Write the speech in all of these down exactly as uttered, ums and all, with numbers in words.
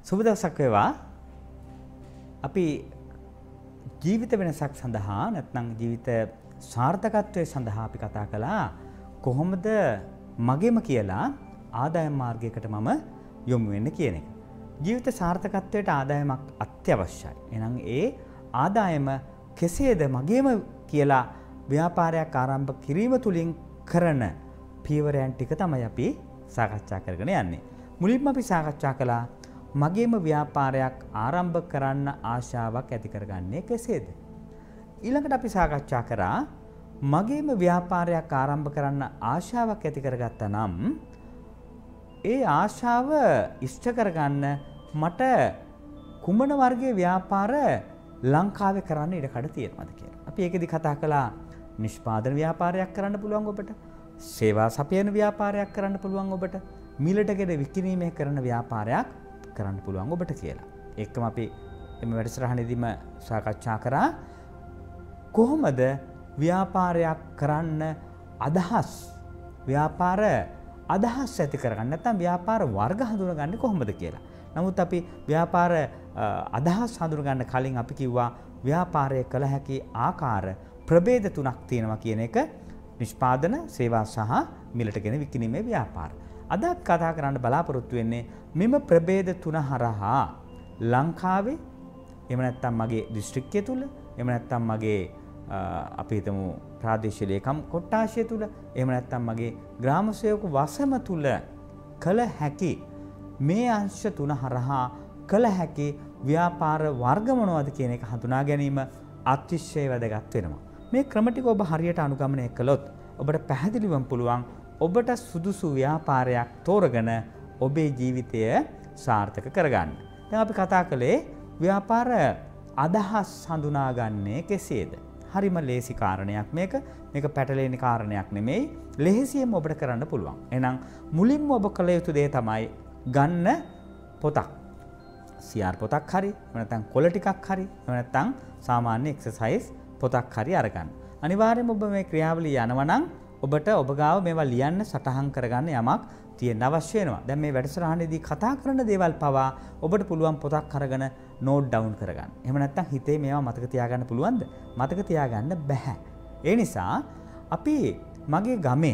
සුබ දවසක් වේවා. අපි ජීවිත වෙනසක් සඳහා නැත්නම් ජීවිත සාර්ථකත්වයේ සඳහා අපි කතා කළා කොහොමද මගෙම කියලා ආදායම් මාර්ගයකට මම යොමු වෙන්න කියන එක. ජීවිත සාර්ථකත්වයට ආදායමක් අත්‍යවශ්‍යයි. එහෙනම් ඒ ආදායම කෙසේද මගේම කියලා ව්‍යාපාරයක් ආරම්භ කිරීම තුලින් කරන පියවරයන් ටික තමයි අපි සාකච්ඡා කරගෙන යන්නේ. මුලින්ම අපි සාකච්ඡා කළා මගේම ව්‍යාපාරයක් ආරම්භ කරන්න ආශාවක් ඇති කරගන්නේ කෙසේද? ඊළඟට අපි සාකච්ඡා කරා මගේම ව්‍යාපාරයක් ආරම්භ කරන්න ආශාවක් ඇති කරගත්තා නම් ඒ ආශාව ඉෂ්ට කරගන්න මට කුමන වර්ගයේ ව්‍යාපාර ලංකාවේ කරන්න ඉඩකඩ තියෙනවද කියලා. අපි ඒකෙදි කතා කළා නිෂ්පාදන ව්‍යාපාරයක් කරන්න පුළුවන් ඔබට, සේවා සපයන ව්‍යාපාරයක් කරන්න පුළුවන් ඔබට, මිලටගෙන විකිණීමේ කරන ව්‍යාපාරයක් කරන්න පුළුවන් ඔබට කියලා. ඒකම අපි මේ වැඩසටහනේදීම සාකච්ඡා කරා කොහොමද ව්‍යාපාරයක් කරන්න අදහස් ව්‍යාපාර අදහස් ඇති කරගන්න නැත්නම් ව්‍යාපාර වර්ග හඳුනගන්නේ කොහොමද කියලා. නමුත් අපි ව්‍යාපාර අදහස් හඳුනගන්න කලින් අපි කිව්වා ව්‍යාපාරය කළ හැකි ආකාර ප්‍රභේද තුනක් තියෙනවා කියන එක. නිෂ්පාදන, සේවා සහ මිලටගෙන විකිණීමේ ව්‍යාපාර. අද කතා කරන්න බලාපොරොත්තු වෙන්නේ මෙම ප්‍රභේද තුන හරහා ලංකාවේ එහෙම නැත්නම් මගේ දිස්ත්‍රික්කය තුල එහෙම නැත්නම් මගේ අපි හිතමු ප්‍රාදේශීය ලේකම් කොට්ටාශය තුල එහෙම නැත්නම් මගේ ග්‍රාම සේවක වසම තුල කළ හැකි මේ අංශ තුන හරහා කළ හැකි ව්‍යාපාර වර්ග මොනවද කියන එක හඳුනා ගැනීම අතිශය වැදගත් වෙනවා. මේ ක්‍රම ටික ඔබ හරියට අනුගමනය කළොත් ඔබට පැහැදිලිවම පුළුවන් ඔබට සුදුසු ව්‍යාපාරයක් තෝරගෙන ඔබේ ජීවිතය සාර්ථක කරගන්න. දැන් අපි කතා කළේ ව්‍යාපාර අදහස් හඳුනාගන්නේ කෙසේද? හරිම ලේසි කාරණයක් මේක. මේක පැටලෙන කාරණයක් නෙමෙයි. ලෙහෙසියෙන්ම ඔබට කරන්න පුළුවන්. එහෙනම් මුලින්ම ඔබ කළ යුතු දේ තමයි ගන්න පොතක්. සී ආර් පොතක් හරි, එහෙම නැත්නම් කොළ ටිකක් හරි, එහෙම නැත්නම් සාමාන්‍ය එක්සර්සයිස් පොතක් හරි අරගන්න. අනිවාර්යයෙන්ම ඔබ මේ ක්‍රියාවලිය යනවා නම් ඔබට ඔබ ගාව මේවා ලියන්න සටහන් කරගන්න යමක් තියෙන්න අවශ්‍ය වෙනවා. දැන් මේ වැඩසටහනේදී කතා කරන දේවල් පවා ඔබට පුළුවන් පොතක් අරගෙන නෝට් ඩවුන් කරගන්න. එහෙම නැත්නම් හිතේ මේවා මතක තියාගන්න පුළුවන්ද? මතක තියාගන්න බෑ. ඒ නිසා අපි මගේ ගමේ,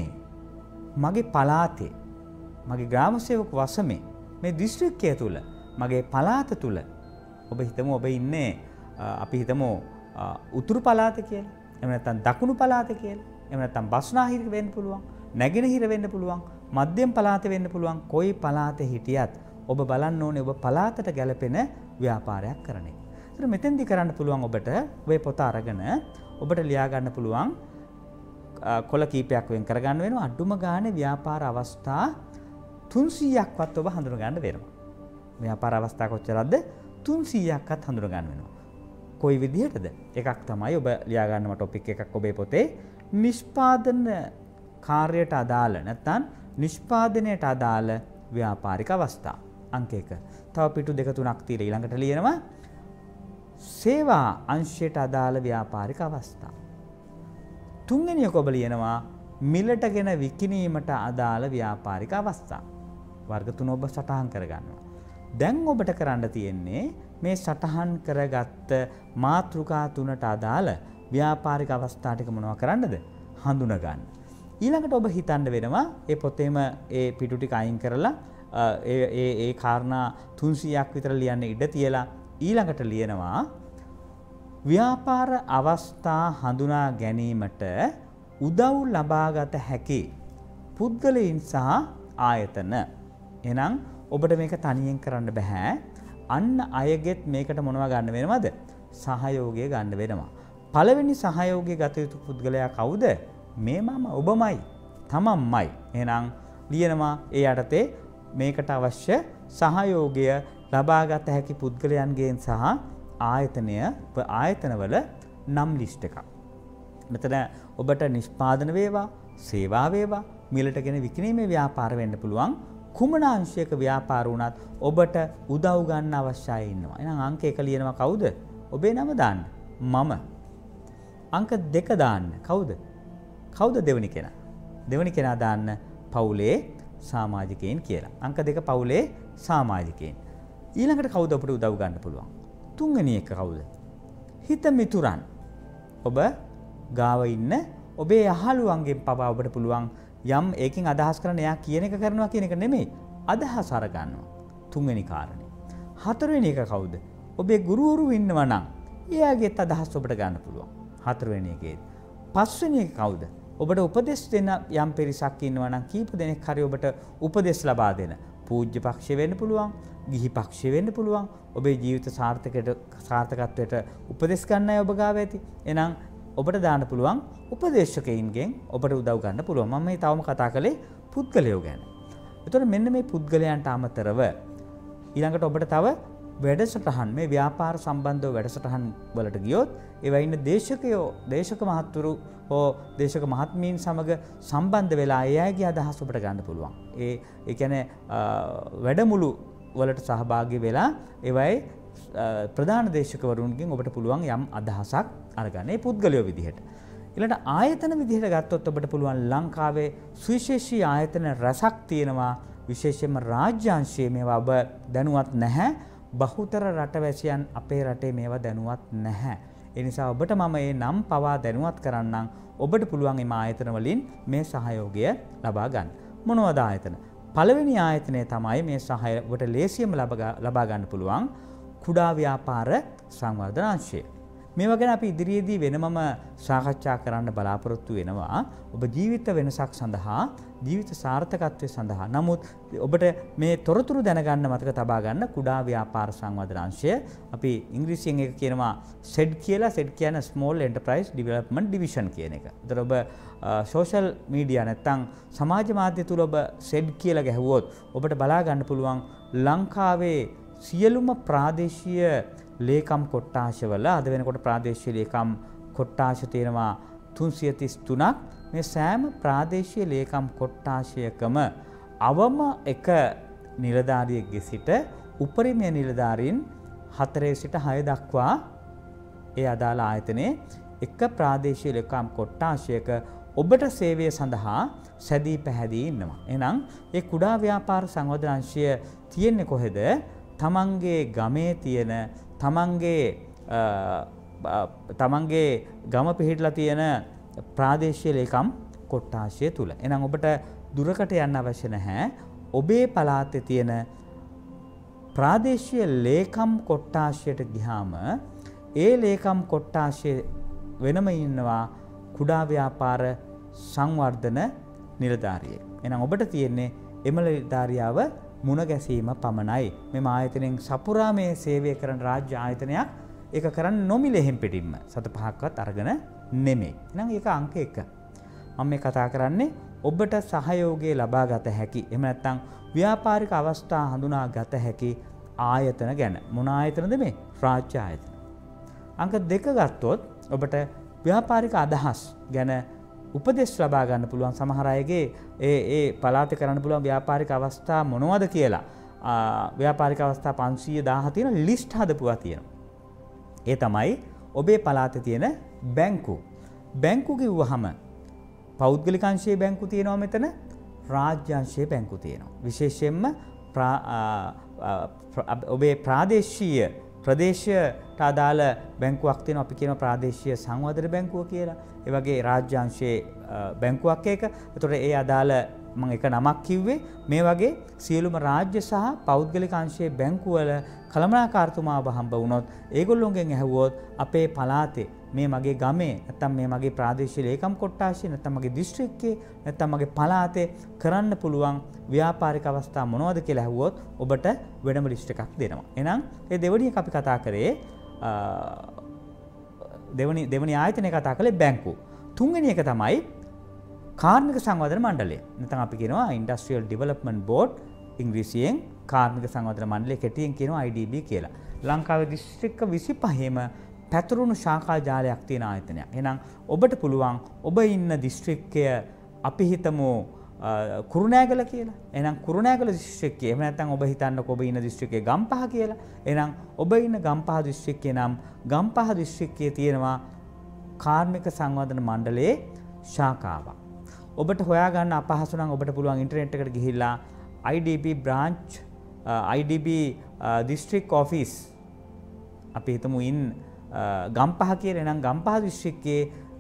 මගේ පළාතේ, මගේ ග්‍රාම සේවක වසමේ, මේ දිස්ත්‍රික්කය තුල, මගේ පළාත තුල ඔබ හිතමු ඔබ ඉන්නේ අපි හිතමු උතුරු පළාත කියලා. එහෙම නැත්නම් දකුණු පළාත කියලා. එහෙම නැත්නම් බස්නාහිර වෙන්න පුළුවන්, නැගෙනහිර වෙන්න පුළුවන්, මධ්‍යම පළාතේ වෙන්න පුළුවන්. කොයි පළාතේ හිටියත් ඔබ බලන්න ඕනේ ඔබ පළාතට ගැලපෙන ව්‍යාපාරයක් කරන එක. ඒතර මෙතෙන්දි කරන්න පුළුවන් ඔබට ඔය පොත අරගෙන ඔබට ලියා ගන්න පුළුවන් කොළ කීපයක් වෙන් කරගන්න වෙනවා. අඩුම ගානේ ව්‍යාපාර අවස්ථා තුන්සීයක්වත් ඔබ හඳුන ගන්න වෙනවා. ව්‍යාපාර අවස්ථා කොච්චරද? තුන්සීයක්වත් හඳුන ගන්න වෙනවා. කොයි විදිහටද? එකක් තමයි ඔබ ලියා ගන්නම ටොපික් එකක් ඔබේ පොතේ නිෂ්පාදන කාර්යයට අදාළ නැත්නම් නිෂ්පාදනයට අදාළ ව්‍යාපාරික අවස්ථා. අංක එක. තව පිටු දෙක තුනක් තියලා ඊළඟට ලියනවා සේවා අංශයට අදාළ ව්‍යාපාරික අවස්ථා. තුන්වෙනි එක ඔබ ලියනවා මිලටගෙන විකිණීමට අදාළ ව්‍යාපාරික අවස්ථා. වර්ග තුන ඔබ සටහන් කරගන්නවා. දැන් ඔබට කරන්න තියෙන්නේ මේ සටහන් කරගත්ත මාතෘකා තුනට අදාළ ව්‍යාපාරික අවස්ථා ටික මොනවා කරන්නද? හඳුන ගන්න. ඊළඟට ඔබ හිතන්න වෙනවා ඒ පොතේම ඒ පිටු ටික අයින් කරලා ඒ ඒ ඒ කාරණා තුන්සීයක් විතර ලියන්න ඉඩ තියලා ඊළඟට ලියනවා ව්‍යාපාර අවස්ථා හඳුනා ගැනීමට උදව් ලබාගත හැකි පුද්ගලයන් සහ ආයතන. එහෙනම් ඔබට මේක තනියෙන් කරන්න බෑ. අන්න අයගෙත් මේකට මොනවා ගන්න වෙනවද? සහයෝගය ගන්න වෙනවා. පළවෙනි සහයෝගය ගත යුතු පුද්ගලයා කවුද? මේ මම ඔබමයි. තමන්මයි. එහෙනම් ලියනවා ඒ යටතේ මේකට අවශ්‍ය සහයෝගය ලබාගත හැකි පුද්ගලයන්ගෙන් සහ ආයතනය ආයතනවල නම් ලිස්ට් එකක්. මෙතන ඔබට නිෂ්පාදන වේවා, සේවා වේවා, මිලටගෙන විකිණීමේ ව්‍යාපාර වෙන්න පුළුවන්. කුමන අංශයක ව්‍යාපාර වුණත් ඔබට උදව් ගන්න අවශ්‍යයි ඉන්නවා. එහෙනම් අංක එක ලියනවා කවුද? ඔබේ නම දාන්න. මම. අංක දෙක දාන්න. කවුද? කවුද දෙවෙනි කෙනා? දෙවෙනි කෙනා දාන්න පවුලේ සමාජිකයන් කියලා. අංක දෙක පවුලේ සමාජිකයන්. ඊළඟට කවුද අපිට උදව් ගන්න පුළුවන්? තුන්වෙනි එක කවුද? හිත මිතුරන්. ඔබ ගාව ඉන්න ඔබේ යහළුවන්ගෙන් පවා ඔබට පුළුවන් යම් ඒකෙන් අදහස් කරන එයා කියන එක කරනවා කියන එක නෙමෙයි. අදහස් අර ගන්නවා. තුන්වෙනි කාරණේ. හතරවෙනි එක කවුද? ඔබේ ගුරුවරු ඉන්නවා නම් එයාගේත් අදහස් ඔබට ගන්න පුළුවන්. හතරවෙනි එකේ. පස්වෙනි එක කවුද? ඔබට උපදෙස් දෙන යම් පිරිසක් ඉන්නවා නම් කීප දෙනෙක් හරි ඔබට උපදෙස් ලබා දෙන. පූජ්‍ය පක්ෂය වෙන්න පුළුවන්, ගිහි පක්ෂය වෙන්න පුළුවන්. ඔබේ ජීවිත සාර්ථකයට සාර්ථකත්වයට උපදෙස් ගන්න අය ඔබ ගාව ඇති. එහෙනම් ඔබට දාන්න පුළුවන් උපදේශකයින්ගෙන් ඔබට උදව් ගන්න පුළුවන්. මම මේ තවම කතා කළේ පුද්ගලයෝ ගැන. එතකොට මෙන්න මේ පුද්ගලයන්ට අමතරව ඊළඟට ඔබට තව වැඩසටහන් මේ ව්‍යාපාර සම්බන්ධව වැඩසටහන් වලට ගියොත් ඒවා ඉන්න දේශකයෝ දේශක මහත්වරු හෝ දේශක මහත්මීන් සමග සම්බන්ධ වෙලා ඒ අයගේ අදහස් ඔබට ගන්න පුළුවන්. ඒ ඒ කියන්නේ වැඩමුළු වලට සහභාගී වෙලා ඒවයි ප්‍රධාන දේශකවරුන්ගෙන් ඔබට පුළුවන් යම් අදහසක් අරගන්න. ඒ පුද්ගලයෝ විදිහට. ඊළඟට ආයතන විදිහට ගත්තොත් ඔබට පුළුවන් ලංකාවේ සුවිශේෂී ආයතන රසක් තියෙනවා. විශේෂයෙන්ම රාජ්‍යාංශයේ මේවා ඔබ දැනුවත් නැහැ. බහුතර රටවැසියන් අපේ රටේ මේවා දැනුවත් නැහැ. ඒ නිසා ඔබට මම මේ නම් පවා දැනුවත් කරන්නම්. ඔබට පුළුවන් මේ ආයතන වලින් මේ සහයෝගය ලබා ගන්න. මොනවද ආයතන? පළවෙනි ආයතනය තමයි මේ සහය ඔබට ලේසියෙන්ම ලබා ගන්න පුළුවන් කුඩා ව්‍යාපාර සංවර්ධන අංශය. මේවා ගැන අපි ඉදිරියේදී වෙනමම සාකච්ඡා කරන්න බලාපොරොත්තු වෙනවා. ඔබ ජීවිත වෙනසක් සඳහා, ජීවිත සාර්ථකත්වයේ සඳහා. නමුත් ඔබට මේ තොරතුරු දැනගන්න මතක තබා ගන්න කුඩා ව්‍යාපාර සංවර්ධන අංශය. අපි ඉංග්‍රීසියෙන් එක කියනවා සෙඩ් කියලා. සෙඩ් කියන්නේ Small Enterprise Development Division කියන එක. ඒතර ඔබ සෝෂල් මීඩියා නැත්නම් සමාජ මාධ්‍ය තුල ඔබ සෙඩ් කියලා ගැහුවොත් ඔබට බලා ගන්න පුළුවන් ලංකාවේ සියලුම ප්‍රාදේශීය ලේකම් කොට්ටාශවල අද වෙනකොට ප්‍රාදේශීය ලේකම් කොට්ටාශ තියෙනවා තුන්සිය තිස් තුනක්. මේ සෑම ප්‍රාදේශීය ලේකම් කොට්ටාශයකම අවම එක නිලධාරියෙක්ගේ සිට උපරිම නිලධාරීන් හතරේ සිට හය දක්වා ඒ අදාළ ආයතනයේ එක ප්‍රාදේශීය ලේකම් කොට්ටාශයක ඔබට සේවය සඳහා සැදී පැහැදී ඉන්නවා. එහෙනම් ඒ කුඩා ව්‍යාපාර සංවර්ධන අංශය තියෙන්නේ කොහෙද? තමන්ගේ ගමේ තියෙන තමන්ගේ තමන්ගේ ගම පිහිටලා තියෙන ප්‍රාදේශීය ලේකම් කොට්ටාශය තුල. එහෙනම් ඔබට දුරකට යන්න අවශ්‍ය නැහැ. ඔබේ පළාතේ තියෙන ප්‍රාදේශීය ලේකම් කොට්ටාශයට ගියාම ඒ ලේකම් කොට්ටාශයේ වෙනම ඉන්නවා කුඩා ව්‍යාපාර සංවර්ධන නිලධාරියෙක්. එහෙනම් ඔබට තියෙන්නේ එම නිලධාරියාව මුණ ගැසීම පමණයි. මෙම ආයතනයෙන් සපුරා මේ සේවය කරන රාජ්‍ය ආයතනයක් ඒක කරන්නේ නොමිලෙහිම් පිටින්ම සත පහක්වත් අරගෙන නෙමෙයි. එහෙනම් ඒක අංක එක. මම මේ කතා කරන්නේ ඔබට සහයෝගය ලබා ගත හැකි. එහෙම නැත්නම් ව්‍යාපාරික අවස්ථා හඳුනා ගත හැකි ආයතන ගැන. මොන ආයතනද මේ? රාජ්‍ය ආයතන. අංක දෙක ගත්තොත් ඔබට ව්‍යාපාරික අදහස් ගැන උපදෙස් ලබා ගන්න පුළුවන්. සමහර අයගේ ඒ ඒ පළාතේ කරන්න පුළුවන් ව්‍යාපාරික අවස්ථා මොනවද කියලා ව්‍යාපාරික අවස්ථා පන්සීය දාහ තියෙන ලිස්ට් හදපුවා තියෙනවා. ඒ තමයි ඔබේ පළාතේ තියෙන බැංකු. බැංකු කිව්වහම පෞද්ගලික අංශයේ බැංකු තියෙනවා මෙතන, රාජ්‍ය අංශයේ බැංකු තියෙනවා. විශේෂයෙන්ම ඔබේ ප්‍රාදේශීය ප්‍රදේශයට අදාළ බැංකුවක් තියෙනවා. අපි කියනවා ප්‍රාදේශීය සංවර්ධන බැංකුව කියලා. ඒ වගේ රාජ්‍ය අංශයේ බැංකුවක් එක. ඒතකොට ඒ අදාළ මම එක නමක් කිව්වේ. මේ වගේ සියලුම රාජ්‍ය සහ පෞද්ගලික අංශයේ බැංකු වල කළමනාකාරතුමාව හම්බ වුණොත් ඒගොල්ලෝගෙන් ඇහුවොත් අපේ පළාතේ මේ මගේ ගමේ නැත්නම් මේ මගේ ප්‍රාදේශීය ලේකම් කොට්ටාශයේ නැත්නම් මගේ දිස්ත්‍රික්කයේ නැත්නම් මගේ පළාතේ කරන්න පුළුවන් ව්‍යාපාරික අවස්ථා මොනවද කියලා ඇහුවොත් ඔබට වෙනම ලිස්ට් එකක් දෙනවා. එහෙනම් මේ දෙවෙනි එක අපි කතා කරේ දෙවෙනි දෙවෙනි ආයතනය කතා කළේ බැංකු. තුන්වෙනි එක තමයි කාර්මික සංවර්ධන මණ්ඩලය. නැත්නම් අපි කියනවා Industrial Development Board ඉංග්‍රීසියෙන් කාර්මික සංවර්ධන මණ්ඩලය කෙටියෙන් කියනවා I D B කියලා. ලංකාවේ දිස්ත්‍රික්ක විසිපහේම පැතුරුණු ශාඛා ජාලයක් තියෙන ආයතනයක්. එහෙනම් ඔබට පුළුවන් ඔබ ඉන්න දිස්ත්‍රික්කය අපි හිතමු කුරුණෑගල කියලා. එහෙනම් කුරුණෑගල දිස්ත්‍රික්කය. එහෙම නැත්නම් ඔබ හිතන්නකො ඔබ ඉන්න දිස්ත්‍රික්කය ගම්පහ කියලා. එහෙනම් ඔබ ඉන්න ගම්පහ දිස්ත්‍රික්කය නම් ගම්පහ දිස්ත්‍රික්කයේ තියෙනවා කාර්මික සංවර්ධන මණ්ඩලයේ ශාඛාවක්. ඔබට හොයාගන්න අපහසු නම් ඔබට පුළුවන් ඉන්ටර්නෙට් එකට ගිහිල්ලා I D B branch I D B district office අපි හිතමු ඉන් ගම්පහ කියලා නම් ගම්පහ දිස්ත්‍රික්කයේ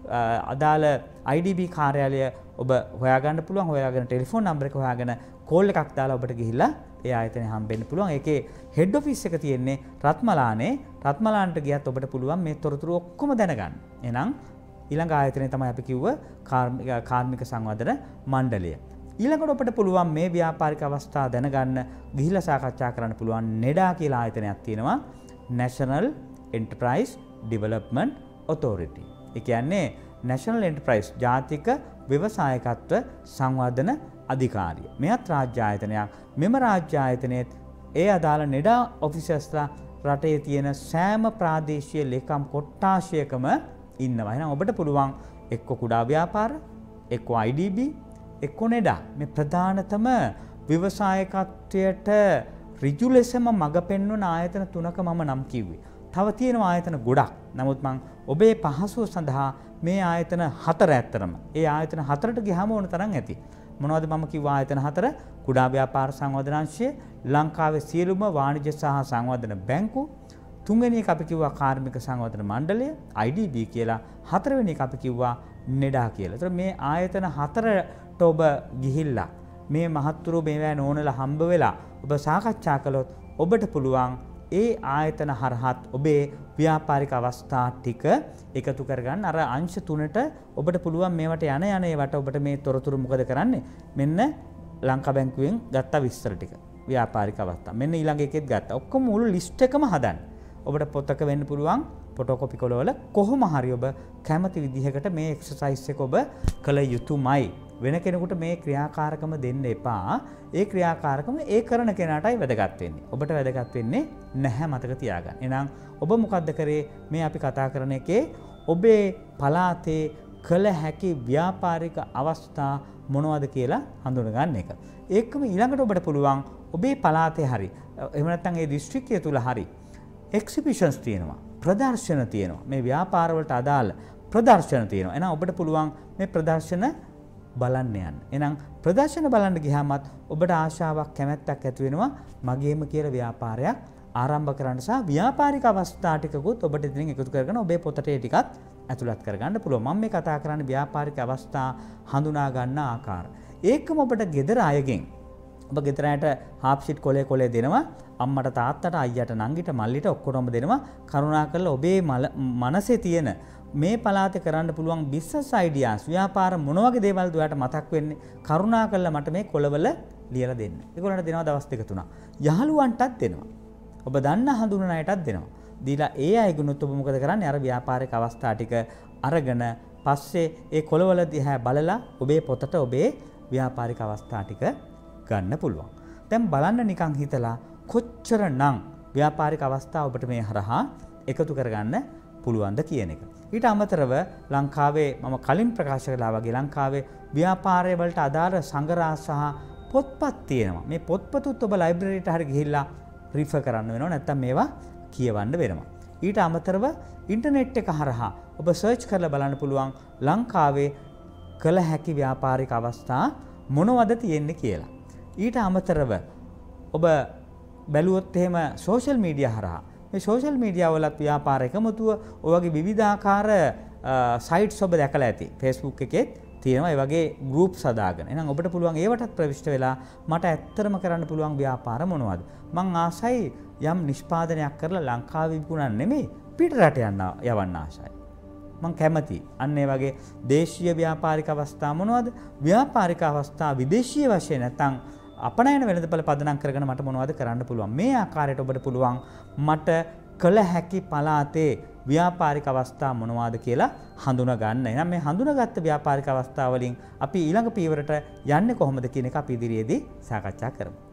අදාළ I D B කාර්යාලය ඔබ හොයාගන්න පුළුවන්. හොයාගෙන ටෙලිෆෝන් නම්බර් එක හොයාගෙන කෝල් එකක් දාලා ඔබට ගිහිල්ලා ඒ ආයතනය හම්බෙන්න පුළුවන්. ඒකේ හෙඩ් ඔෆිස් එක තියෙන්නේ රත්මලානේ. රත්මලාන්ට ගියත් ඔබට පුළුවන් මේ තොරතුරු ඔක්කොම දැනගන්න. එහෙනම් ඊළඟ ආයතනය තමයි අපි කිව්ව කාර්මික සංවර්ධන මණ්ඩලය. ඊළඟට ඔබට පුළුවන් මේ ව්‍යාපාරික අවස්ථා දැනගන්න ගිහිල්ලා සාකච්ඡා කරන්න පුළුවන් නෙඩා කියලා ආයතනයක් තියෙනවා. National Enterprise Development Authority. ඒ කියන්නේ National Enterprise ජාතික ව්‍යවසායකත්ව සංවර්ධන අධිකාරිය. මෙයත් රාජ්‍ය ආයතනයක්. මෙම රාජ්‍ය ආයතනයේත් ඒ අදාළ නෙඩා ඔෆිසර්ස්ලා රටේ තියෙන සෑම ප්‍රාදේශීය ලේකම් කොට්ටාශයකම ඉන්නවා. එහෙනම් ඔබට පුළුවන් එක්ක කුඩා ව්‍යාපාර, එක්ක I D B, එක්ක නෙඩා. මේ ප්‍රධානතම ව්‍යවසායකත්වයට ඍජු ලෙසම මඟ පෙන්වන ආයතන තුනක මම නම් කිව්වේ. තව තියෙනවා ආයතන ගොඩක්. නමුත් මම ඔබේ පහසුව සඳහා මේ ආයතන හතර ඇත්තරම. ඒ ආයතන හතරට ගියාම ඕන තරම් ඇති. මොනවද මම කිව්ව ආයතන හතර? කුඩා ව්‍යාපාර සංවර්ධන අංශය, ලංකාවේ සියලුම වාණිජ්‍ය සහ සංවර්ධන බැංකු, තුන්වෙනි එක අපි කිව්වා කාර්මික සංවර්ධන මණ්ඩලය I D B කියලා, හතරවෙනි එක අපි කිව්වා නෙඩා කියලා. ඒතර මේ ආයතන හතරට ඔබ ගිහිල්ලා මේ මහත්තුරු මේවා නෝනලා හම්බ වෙලා ඔබ සාකච්ඡා කළොත් ඔබට පුළුවන් ඒ ආයතන හරහත් ඔබේ ව්‍යාපාරික අවස්ථා ටික එකතු කරගන්න. අර අංශ තුනට ඔබට පුළුවන් මේවට යන යන ඒවට ඔබට මේ තොරතුරු මොකද කරන්නේ? මෙන්න ලංකා බැංකුවෙන් ගත්ත විස්තර ටික. ව්‍යාපාරික අවස්ථා. මෙන්න ඊළඟ එකෙත් ගත්තා. ඔක්කොම මුළු ලිස්ට් එකම හදන්න. ඔබට පොතක වෙන්න පුළුවන් ෆොටෝකොපි කොලවල කොහොම හරි ඔබ කැමති විදිහකට මේ එක්සර්සයිස් එක ඔබ කළ යුතුමයි. වෙන කෙනෙකුට මේ ක්‍රියාකාරකම දෙන්න එපා. ඒ ක්‍රියාකාරකම ඒ කරන කෙනාටයි වැදගත් වෙන්නේ. ඔබට වැදගත් වෙන්නේ නැහැ, මතක තියාගන්න. එහෙනම් ඔබ මොකද්ද කරේ? මේ අපි කතා කරන එකේ ඔබේ පළාතේ කළ හැකි ව්‍යාපාරික අවස්ථා මොනවද කියලා හඳුනගන්න එක. ඒකම ඊළඟට ඔබට පුළුවන් ඔබේ පළාතේ හරි එහෙම නැත්නම් ඒ දිස්ත්‍රික්කය තුල හරි එක්සිබිෂන්ස් තියෙනවා, ප්‍රදර්ශන තියෙනවා. මේ ව්‍යාපාර වලට අදාළ ප්‍රදර්ශන තියෙනවා. එහෙනම් ඔබට පුළුවන් මේ ප්‍රදර්ශන බලන්න යන්න. එහෙනම් ප්‍රදර්ශන බලන්න ගියාමත් ඔබට ආශාවක්, කැමැත්තක් ඇති වෙනවා මගේම කියලා ව්‍යාපාරයක් ආරම්භ කරන්න සහ ව්‍යාපාරික අවස්ථා ටිකකුත් ඔබට ඉතින් එකතු කරගෙන ඔබේ පොතට ඒ ටිකත් ඇතුළත් කරගන්න පුළුවන්. මම මේ කතා කරන්නේ ව්‍යාපාරික අවස්ථා හඳුනා ගන්න ආකාර. ඒකම ඔබට ගෙදර අයගෙන් ඔබ ගෙදර අයට හාප් ෂීට් කොලේ කොලේ දෙනවා. අම්මට තාත්තට අයියට නංගිට මල්ලිට ඔක්කොටම දෙනවා. කරුණාකරලා ඔබේ මනසේ තියෙන මේ පළාතේ කරන්න පුළුවන් බිස්නස් අයිඩියාස්, ව්‍යාපාර මොන වගේ දේවල්ද ඔයාලට මතක් වෙන්නේ? කරුණාකරලා මට මේ කොළවල ලියලා දෙන්න. ඒගොල්ලන්ට දෙනවා දවස් දෙක තුනක්. යහළුවන්ටත් දෙනවා. ඔබ දන්න හඳුනන අයටත් දෙනවා. දීලා ඒ අයගුණත් ඔබ මොකද කරන්නේ? අර ව්‍යාපාරික අවස්ථා ටික අරගෙන පස්සේ ඒ කොළවල දිහා බලලා ඔබේ පොතට ඔබේ ව්‍යාපාරික අවස්ථා ටික ගන්න පුළුවන්. දැන් බලන්න නිකන් හිතලා කොච්චරනම් ව්‍යාපාරික අවස්ථා ඔබට මේ හරහා එකතු කරගන්න පුළුවන්ද කියන එක. ඊට අමතරව ලංකාවේ මම කලින් ප්‍රකාශ කළා වගේ ලංකාවේ ව්‍යාපාරය වලට අදාළ සංග්‍රහ සහ පොත්පත් තියෙනවා. මේ පොත්පතුත් ඔබ ලයිබ්‍රරියට හරි ගිහිල්ලා රිෆර් කරන්න වෙනවා, නැත්නම් මේවා කියවන්න වෙනවා. ඊට අමතරව ඉන්ටර්නෙට් එක හරහා ඔබ සර්ච් කරලා බලන්න පුළුවන් ලංකාවේ කළ හැකි ව්‍යාපාරික අවස්ථා මොනවද තියෙන්නේ කියලා. ඊට අමතරව ඔබ බැලුවොත් එහෙම සෝෂල් මීඩියා හරහා මේ සෝෂල් මීඩියා වලත් ව්‍යාපාර එකමුතුව ඔය වගේ විවිධාකාර සයිට්ස් ඔබ දැකලා ඇති. Facebook එකේ තියෙනවා ඒ වගේ ගෲප්ස් හදාගෙන. එහෙනම් ඔබට පුළුවන් ඒවටත් ප්‍රවිෂ්ඨ වෙලා මට ඇත්තටම කරන්න පුළුවන් ව්‍යාපාර මොනවද? මං ආසයි යම් නිෂ්පාදනයක් කරලා ලංකාවේ විකුණන්න නෙමෙයි පිට රට යන්න යවන්න ආසයි. මං කැමති. අන්න ඒ වගේ දේශීය ව්‍යාපාරික අවස්ථා මොනවද? ව්‍යාපාරික අවස්ථා විදේශීය වශයෙන් නැත්නම් අපනයන වෙළඳපළ පදනම් කරගෙන මට මොනවද කරන්න පුළුවන්? මේ ආකාරයට ඔබට පුළුවන් මට කළ හැකි පළාතේ ව්‍යාපාරික අවස්ථා මොනවද කියලා හඳුනා ගන්න. එහෙනම් මේ හඳුනාගත්ත ව්‍යාපාරික අවස්ථා වලින් අපි ඊළඟ පියවරට යන්නේ කොහොමද කියන එක අපි ඉදිරියේදී සාකච්ඡා කරමු.